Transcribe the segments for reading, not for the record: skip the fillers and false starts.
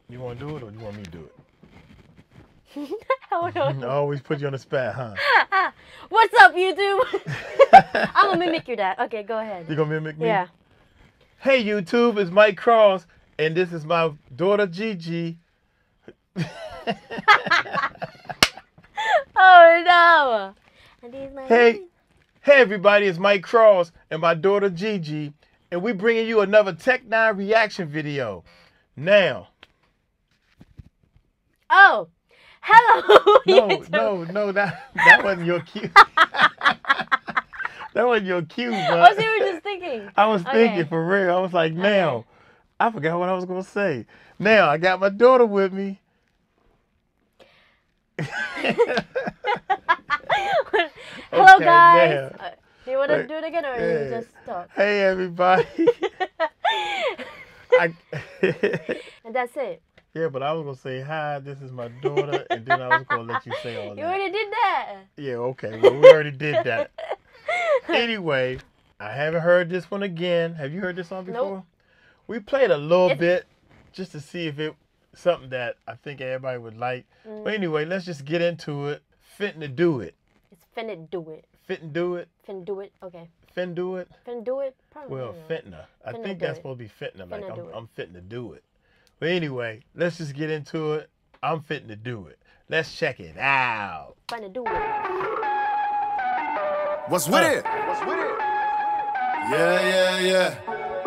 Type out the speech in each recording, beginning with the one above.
You want to do it or you want me to do it? I don't know. I always put you on the spot, huh? What's up, YouTube? I'm gonna mimic your dad. Okay, go ahead. You gonna mimic me? Yeah. Hey YouTube, it's Mike Cross, and this is my daughter Gigi. Oh no! Hey everybody, it's Mike Cross and my daughter Gigi, and we bringing you another N9ne reaction video. Now. Oh, hello. No, that wasn't your cue. That wasn't your cue, but Oh, so you were just thinking. I was thinking for real. I was like, now, I forgot what I was gonna say. Now I got my daughter with me. Hello, guys. Do you want to do it again, or you just talk? Hey, everybody. And that's it. Yeah, but I was gonna say hi. This is my daughter, and then I was gonna let you say all that. You already did that. Yeah, okay. Well, we already did that. Anyway, I haven't heard this one again. Have you heard this song before? Nope. We played a little bit just to see if it something that I think everybody would like. But anyway, let's just get into it. Fittin' do it. It's finna do it. Fittin' do it. Finna do it. Okay. Fin do it. Finna do it. Probably. Well, fitna. I think that's supposed to be fitna. Like I'm fitting to do it. But anyway, let's just get into it. I'm fitting to do it. Let's check it out. Finna do it. What's with it? What's with it? Yeah.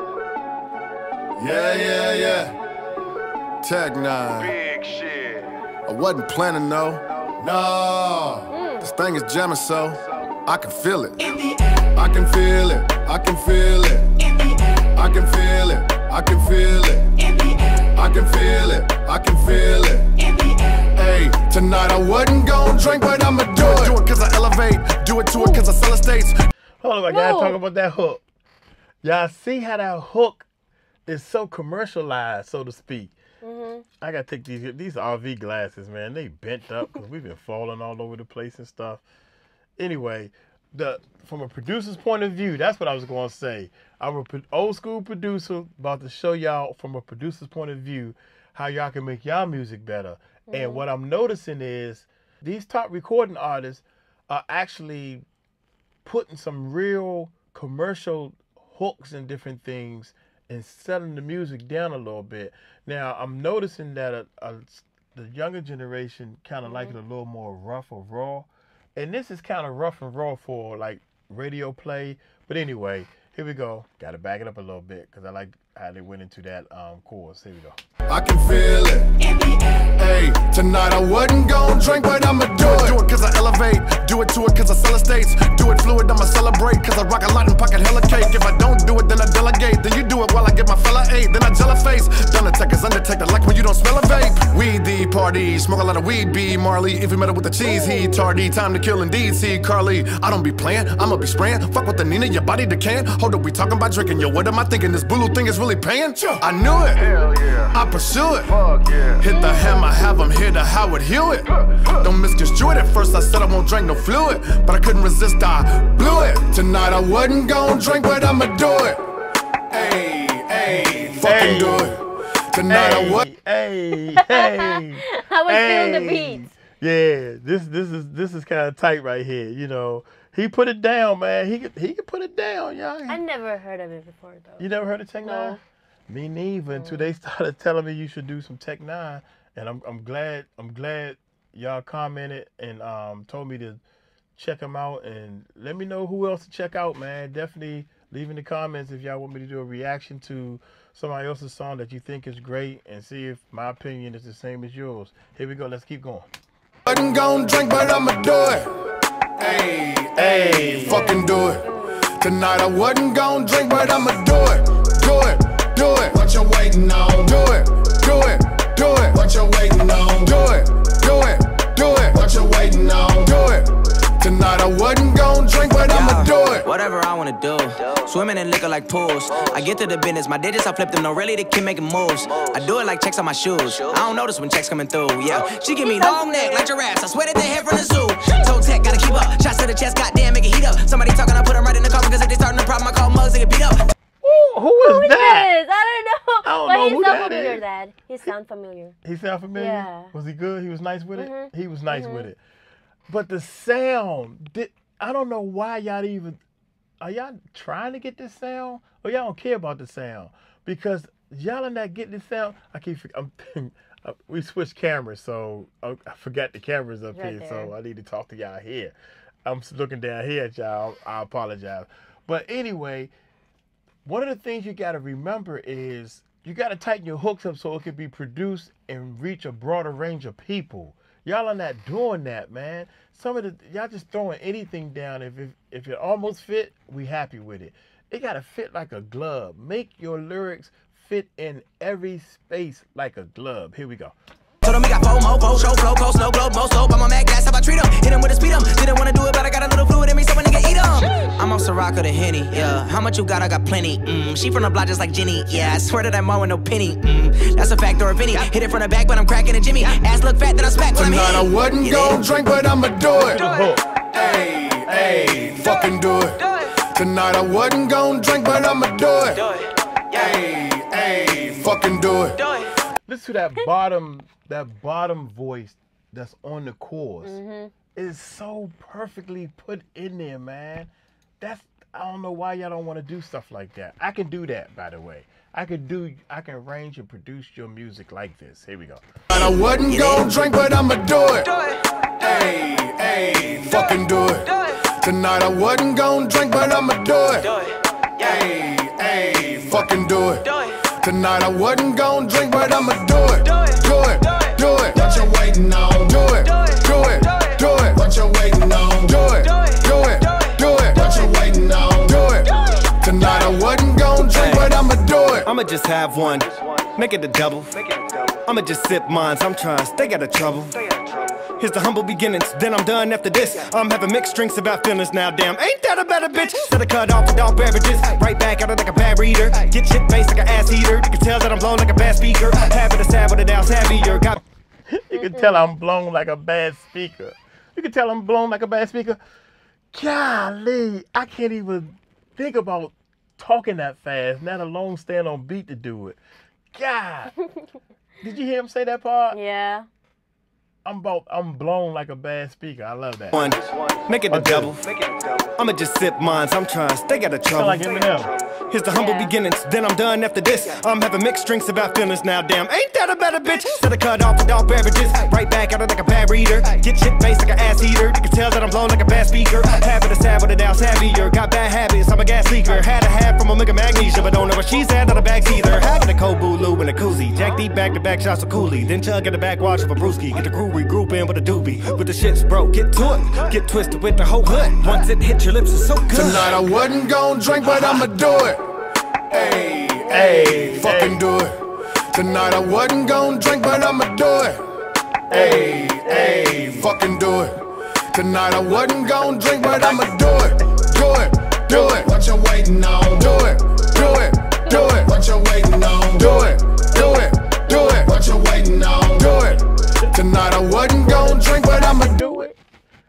N9ne. Big shit. I wasn't planning, no. No. This thing is jamming, so I can feel it. I can feel it. I can feel it. I can feel it. I can feel it. I can feel it. I can feel it. Hey, tonight I wasn't gon' drink, but I'ma do it. Do it cause I elevate. Do it to it cause I sell estates. Hold on, I gotta talk about that hook. Y'all see how that hook is so commercialized, so to speak. I gotta take these RV glasses, man. They bent up because we've been falling all over the place and stuff. Anyway, from a producer's point of view, that's what I was gonna say. I'm an old school producer about to show y'all from a producer's point of view how y'all can make y'all music better. And what I'm noticing is these top recording artists are actually putting some real commercial hooks and different things and settling the music down a little bit. Now, I'm noticing that the younger generation kind of like it a little more rough or raw. And this is kind of rough and raw for like radio play. But anyway, here we go. Got to back it up a little bit because I like how they went into that chorus. Here we go. I can feel it. Hey, tonight I wasn't gon' drink, but I'ma do it. Do it cause I elevate. Do it to it cause I sell estates. Do it fluid, I'ma celebrate. Cause I rock a lot and pocket hella cake. If I don't do it, then I delegate. Then you do it while I get my fella eight. Then I gel a face. Undertaker's undetected, like when you don't smell a vape. Weed the party, smoke a lot of weed, B. Marley. If you met it with the cheese, he tardy. Time to kill indeed, see Carly. I don't be playing, I'ma be spraying. Fuck with the N9ne, your body decaying. Hold up, we talking about drinking. Yo, what am I thinking? This Bulu thing is really paying? I knew it. Hell yeah. I pursue it. Fuck yeah. Hit the hammer, have him hit the Howard Hewitt. Don't misconstrue it. At first I said I won't drink no fluid, but I couldn't resist, I blew it. Tonight I wasn't gon' drink, but I'ma do it. Hey, fucking do it. Tonight I wasn't. Hey. I was feeling the beats. Yeah, this is kind of tight right here. You know, he put it down, man. He could put it down, y'all. I never heard of it before, though. You never heard of N9ne? No. Me neither. Until they started telling me you should do some N9ne, and I'm glad y'all commented and told me to check them out, and let me know who else to check out, man. Definitely leave in the comments if y'all want me to do a reaction to somebody else's song that you think is great, and see if my opinion is the same as yours. Here we go. Let's keep going. Wasn't gon' drink, but I'ma do it. Hey, fucking do it. Tonight I wasn't gon' drink, but I'ma do it. Do it. What you waiting on? Do it. What you waiting on? Do it. What you waiting on? Do it. Tonight I wasn't gon' drink, but I'ma do it. Whatever I wanna do. Swimming in liquor like pools. I get to the business, my digits I flip them, no really they keep making moves. I do it like checks on my shoes. I don't notice when checks coming through, yeah. She give me long neck like giraffes, I swear that they head from the zoo. Toe tech, gotta keep up. Shots to the chest, goddamn, make it heat up. Somebody talking, I put them right in the coffin, cause if they starting a problem, I call mugs, they get beat up. Who is that? This? I don't know. I don't But know he who sound that familiar, is. Dad. He sound familiar. He sound familiar? Yeah. Was he good? He was nice with it? Mhm. He was nice with it. But the sound, I don't know why y'all even, are y'all trying to get this sound? Or y'all don't care about the sound? Because y'all are not getting the sound. We switched cameras, so I forgot the cameras up Right here, there. so I need to talk to y'all here. I'm looking down here at y'all. I apologize. But anyway, one of the things you got to remember is you got to tighten your hooks up so it can be produced and reach a broader range of people. Y'all are not doing that, man. Y'all just throwing anything down. If it almost fit, we happy with it. It got to fit like a glove. Make your lyrics fit in every space like a glove. Here we go. Told him we got FOMO, show, flow, coast, snow globe, most dope. I'm on mad gas, how I treat him. Hit him with a speed him. Didn't want to do it, but I got a little fluid in me, so a nigga eat him. I'm off Ciroc or the Henny, yeah. How much you got? I got plenty. She from the block just like Jenny, yeah. I swear to that mom with no penny. That's a fact or a penny. Hit it from the back, but I'm cracking a Jimmy. Ass look fat, then I smack when I'm Tonight I hitting. wasn't gon' drink, but I'ma do it. Hook. Hey, hey, fucking do it. Tonight I wasn't gon' drink, but I'ma do it. Hey, hey, fucking do it. Listen to that bottom voice that's on the chorus. It is so perfectly put in there, man. I don't know why y'all don't want to do stuff like that. I can do that, by the way. I can arrange and produce your music like this. Here we go. And I wasn't gon' drink, but I'ma do it. Hey, hey, fucking do it. Tonight I wasn't gon' drink, but I'ma do it. Hey, hey, fucking do it. Tonight I wasn't gon' drink, but I'ma do it. Do it, do it. What you waiting on? Do it, do it, do it. What you waiting on? Do it, do it, do it. What you waiting on? Do it. Tonight I wasn't gon' drink, but I'ma do it. I'ma just have one, make it a double. I'ma just sip mines, I'm trying to stay out of trouble. Here's the humble beginnings, then I'm done after this. I'm having mixed drinks about feelings now, damn, ain't that a better bitch? Instead of cut off with all beverages, right back at it like a bad reader. Get shit faced like an ass heater, you can tell that I'm blown like a bad speaker. Happy to stab with it down, savvier, got You can tell I'm blown like a bad speaker. You can tell I'm blown like a bad speaker. Golly, I can't even think about talking that fast, let alone stand on beat to do it. God. Did you hear him say that part? Yeah. I'm blown like a bad speaker. I love that. one, make it a double. I'ma just sip mines, I'm trying to stay out of Sound trouble. like Eminem. Here's the humble Yeah. beginnings, then I'm done after this. I'm having mixed drinks about feelings now, damn, ain't that a better bitch? Instead of cut off with all beverages, right back at it like a bad reader. Get shit faced like an ass heater, you can tell that I'm blown like a bad speaker. Happy to stab with it down, savvier, got bad habits, I'm a gas leaker. Had a half from Omega Magnesia, but don't know what she's had on the bags either. Having a cold Bulu and a koozie, Jack deep back-to-back shots of Cooley, then chug in the backwash of a brewski. Get the crew regroup in with a doobie, with the shits broke, get to it, get twisted with the whole hood. Once it hits your lips, it's so good. Tonight I wasn't gon' drink, but I'ma do it. Hey, hey, fucking do it. Tonight I wasn't gon' drink, but I'ma do it. Hey, hey, fucking do it. Tonight I wasn't gon' drink, but I'ma do it. Do it, do it. What you waiting on? Do it, do it, do it. What you waiting on? Do it, do it, do it. What you waiting on? Do it. Tonight I wasn't gon' drink, but I'ma do it.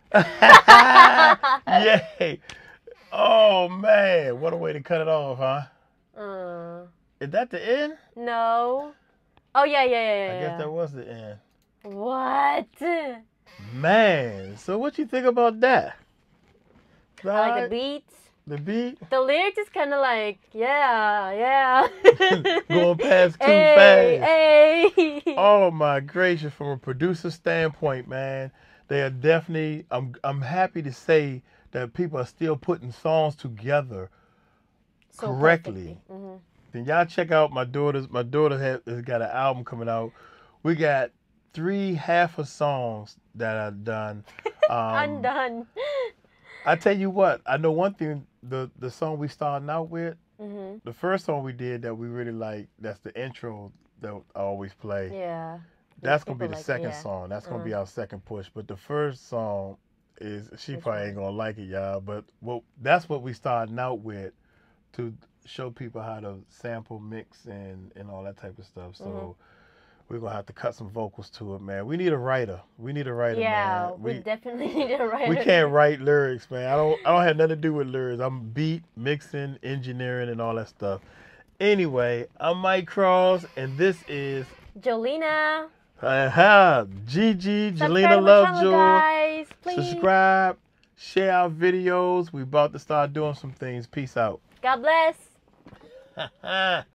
Yay. Oh, man. What a way to cut it off, huh? Is that the end? No. Oh, yeah. I guess that was the end. What? Man, so what you think about that? I like the beats. The beat? The lyrics is kind of like, yeah. Going past too Hey, fast. hey. Oh my gracious, from a producer standpoint, man, they are definitely, I'm happy to say that people are still putting songs together So correctly. perfectly. Then y'all check out my daughter has got an album coming out. We got 3 half of songs that are done. I'm done. I tell you what, I know one thing, the song we starting out with, the first song we did that we really like, that's the intro that I always play. Yeah. That's going to be People the like- second yeah. song. That's going to be our second push. But the first song is, she probably ain't going to like it, y'all. But that's what we starting out with to show people how to sample, mix, and all that type of stuff. So we're going to have to cut some vocals to it, man. We need a writer. Yeah, man. we definitely need a writer. We can't write lyrics, man. I don't have nothing to do with lyrics. I'm beat, mixing, engineering, and all that stuff. Anyway, I'm Mike Cross, and this is Jolena. Gigi, Subscribe Jolena to my Lovejoy. channel, guys. Please. Subscribe, share our videos. We about to start doing some things. Peace out. God bless.